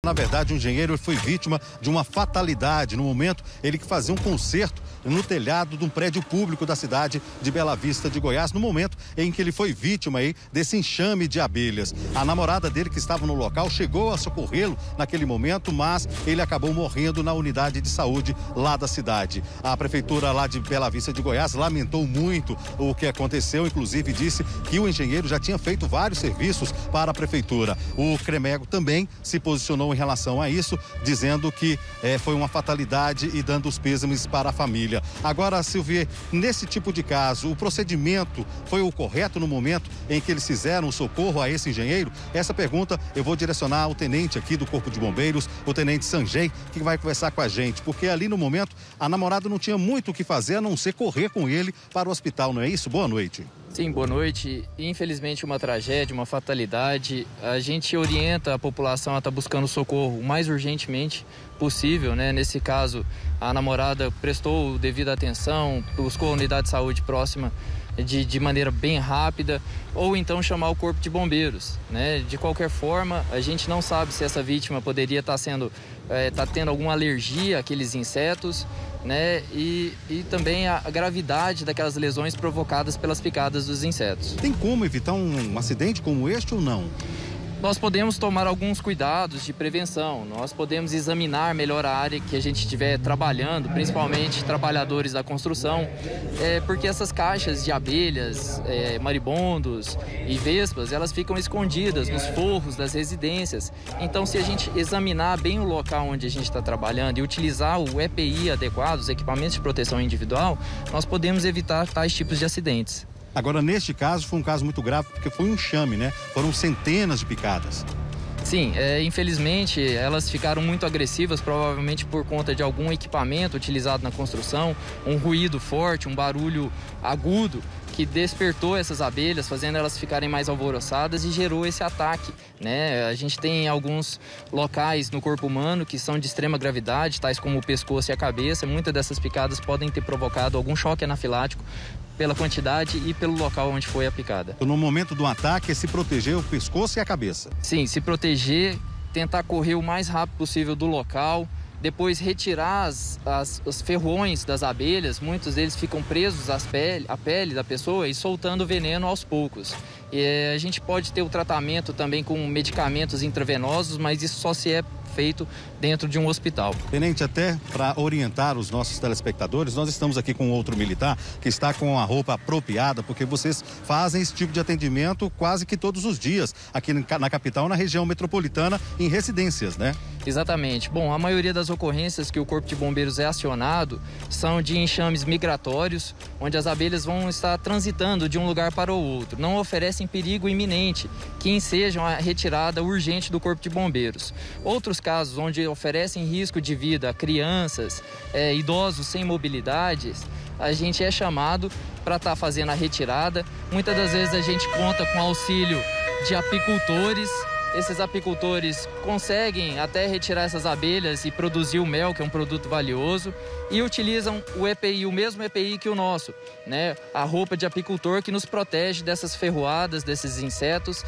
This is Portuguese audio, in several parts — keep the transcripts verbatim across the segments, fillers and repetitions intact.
Na verdade, o engenheiro foi vítima de uma fatalidade. No momento, ele que fazia um conserto no telhado de um prédio público da cidade de Bela Vista de Goiás, no momento em que ele foi vítima aí desse enxame de abelhas. A namorada dele, que estava no local, chegou a socorrê-lo naquele momento, mas ele acabou morrendo na unidade de saúde lá da cidade. A prefeitura lá de Bela Vista de Goiás lamentou muito o que aconteceu, inclusive disse que o engenheiro já tinha feito vários serviços para a prefeitura. O CREMEGO também se posicionou em relação a isso, dizendo que eh, foi uma fatalidade e dando os pêsames para a família. Agora, Silvia, nesse tipo de caso, o procedimento foi o correto no momento em que eles fizeram o socorro a esse engenheiro? Essa pergunta eu vou direcionar ao tenente aqui do Corpo de Bombeiros, o tenente Sanjay, que vai conversar com a gente, porque ali no momento a namorada não tinha muito o que fazer a não ser correr com ele para o hospital, não é isso? Boa noite. Sim, boa noite. Infelizmente, uma tragédia, uma fatalidade. A gente orienta a população a estar buscando socorro o mais urgentemente possível, né? Nesse caso, a namorada prestou devida atenção, buscou a unidade de saúde próxima de, de maneira bem rápida, ou então chamar o Corpo de Bombeiros, né? De qualquer forma, a gente não sabe se essa vítima poderia estar sendo, é, tá tendo alguma alergia àqueles insetos, né? E, e também a, a gravidade daquelas lesões provocadas pelas picadas dos insetos. Tem como evitar um, um acidente como este ou não? Nós podemos tomar alguns cuidados de prevenção, nós podemos examinar melhor a área que a gente estiver trabalhando, principalmente trabalhadores da construção, é, porque essas caixas de abelhas, é, maribondos e vespas, elas ficam escondidas nos forros das residências. Então, se a gente examinar bem o local onde a gente está trabalhando e utilizar o E P I adequado, os equipamentos de proteção individual, nós podemos evitar tais tipos de acidentes. Agora, neste caso, foi um caso muito grave, porque foi um enxame, né? Foram centenas de picadas. Sim, é, infelizmente elas ficaram muito agressivas, provavelmente por conta de algum equipamento utilizado na construção, um ruído forte, um barulho agudo que despertou essas abelhas, fazendo elas ficarem mais alvoroçadas e gerou esse ataque, né? A gente tem alguns locais no corpo humano que são de extrema gravidade, tais como o pescoço e a cabeça. Muitas dessas picadas podem ter provocado algum choque anafilático pela quantidade e pelo local onde foi a picada. No momento do ataque é se proteger o pescoço e a cabeça. Sim, se proteger, tentar correr o mais rápido possível do local, depois retirar as, as, os ferrões das abelhas. Muitos deles ficam presos às pele, à pele da pessoa e soltando o veneno aos poucos. E a gente pode ter o tratamento também com medicamentos intravenosos, mas isso só se é feito dentro de um hospital. Tenente, até para orientar os nossos telespectadores, nós estamos aqui com outro militar que está com a roupa apropriada, porque vocês fazem esse tipo de atendimento quase que todos os dias, aqui na capital, na região metropolitana, em residências, né? Exatamente. Bom, a maioria das ocorrências que o Corpo de Bombeiros é acionado são de enxames migratórios, onde as abelhas vão estar transitando de um lugar para o outro. Não oferecem perigo iminente que ensejam a retirada urgente do Corpo de Bombeiros. Outros casos onde oferecem risco de vida a crianças, é, idosos sem mobilidade, a gente é chamado para estar fazendo a retirada. Muitas das vezes a gente conta com auxílio de apicultores. Esses apicultores conseguem até retirar essas abelhas e produzir o mel, que é um produto valioso, e utilizam o E P I, o mesmo E P I que o nosso, né? A roupa de apicultor que nos protege dessas ferroadas, desses insetos,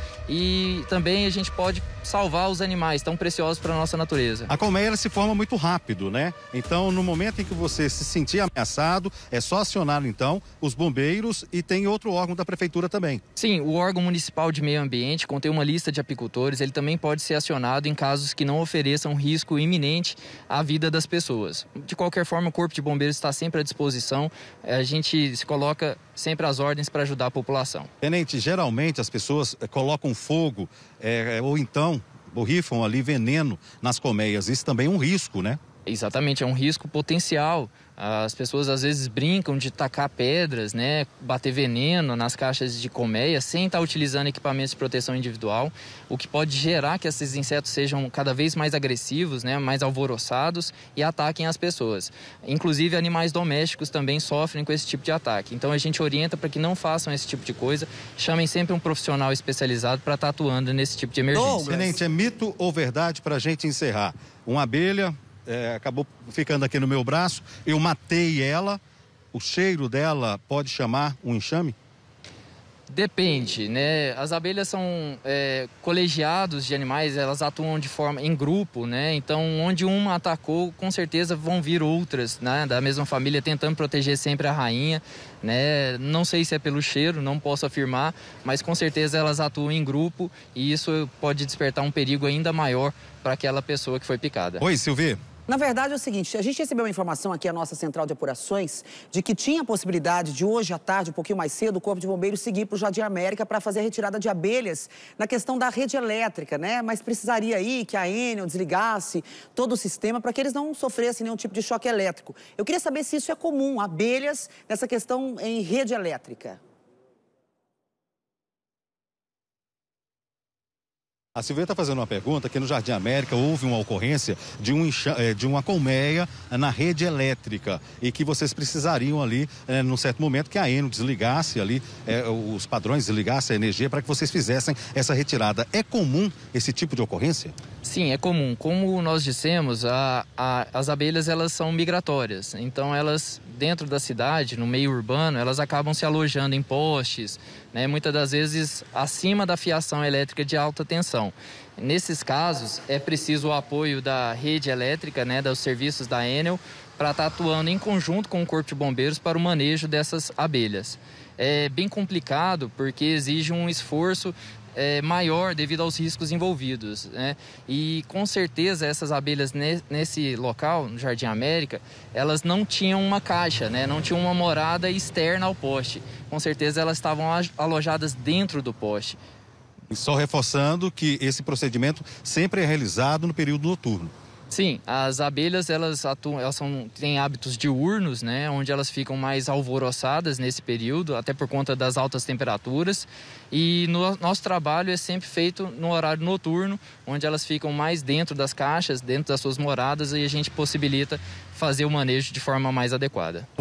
e também a gente pode salvar os animais tão preciosos para a nossa natureza. A colmeia ela se forma muito rápido, né? Então, no momento em que você se sentir ameaçado, é só acionar então os bombeiros e tem outro órgão da prefeitura também. Sim, o órgão municipal de meio ambiente contém uma lista de apicultores. Ele também pode ser acionado em casos que não ofereçam risco iminente à vida das pessoas. De qualquer forma, o Corpo de Bombeiros está sempre à disposição. A gente se coloca sempre às ordens para ajudar a população. Tenente, geralmente as pessoas colocam fogo é, ou então borrifam ali veneno nas colmeias. Isso também é um risco, né? Exatamente, é um risco potencial. As pessoas às vezes brincam de tacar pedras, né, bater veneno nas caixas de colmeia sem estar utilizando equipamentos de proteção individual, o que pode gerar que esses insetos sejam cada vez mais agressivos, né, mais alvoroçados e ataquem as pessoas. Inclusive animais domésticos também sofrem com esse tipo de ataque. Então a gente orienta para que não façam esse tipo de coisa, chamem sempre um profissional especializado para estar atuando nesse tipo de emergência. Tenente, é mito ou verdade para a gente encerrar? Uma abelha É, acabou ficando aqui no meu braço, eu matei ela, o cheiro dela pode chamar um enxame? Depende, né? As abelhas são é, colegiados de animais, elas atuam de forma em grupo, né? Então, onde uma atacou, com certeza vão vir outras, né? Da mesma família, tentando proteger sempre a rainha, né? Não sei se é pelo cheiro, não posso afirmar, mas com certeza elas atuam em grupo e isso pode despertar um perigo ainda maior para aquela pessoa que foi picada. Oi, Silvia. Na verdade é o seguinte, a gente recebeu uma informação aqui, a nossa central de apurações, de que tinha a possibilidade de hoje à tarde, um pouquinho mais cedo, o Corpo de Bombeiros seguir para o Jardim América para fazer a retirada de abelhas na questão da rede elétrica, né? Mas precisaria aí que a Enel desligasse todo o sistema para que eles não sofressem nenhum tipo de choque elétrico. Eu queria saber se isso é comum, abelhas nessa questão em rede elétrica. A Silvia está fazendo uma pergunta que no Jardim América houve uma ocorrência de, um enxa... de uma colmeia na rede elétrica e que vocês precisariam ali, é, num certo momento, que a Enel desligasse ali, é, os padrões desligassem a energia para que vocês fizessem essa retirada. É comum esse tipo de ocorrência? Sim, é comum. Como nós dissemos, a, a, as abelhas elas são migratórias. Então elas, dentro da cidade, no meio urbano, elas acabam se alojando em postes, né, muitas das vezes acima da fiação elétrica de alta tensão. Nesses casos, é preciso o apoio da rede elétrica, né, dos serviços da Enel, para estar atuando em conjunto com o Corpo de Bombeiros para o manejo dessas abelhas. É bem complicado porque exige um esforço É, maior devido aos riscos envolvidos, né? E com certeza essas abelhas ne nesse local, no Jardim América, elas não tinham uma caixa, né? Não tinham uma morada externa ao poste. Com certeza elas estavam alojadas dentro do poste. E só reforçando que esse procedimento sempre é realizado no período noturno. Sim, as abelhas elas atuam, elas são, têm hábitos diurnos, né, onde elas ficam mais alvoroçadas nesse período, até por conta das altas temperaturas. E no nosso trabalho é sempre feito no horário noturno, onde elas ficam mais dentro das caixas, dentro das suas moradas, e a gente possibilita fazer o manejo de forma mais adequada.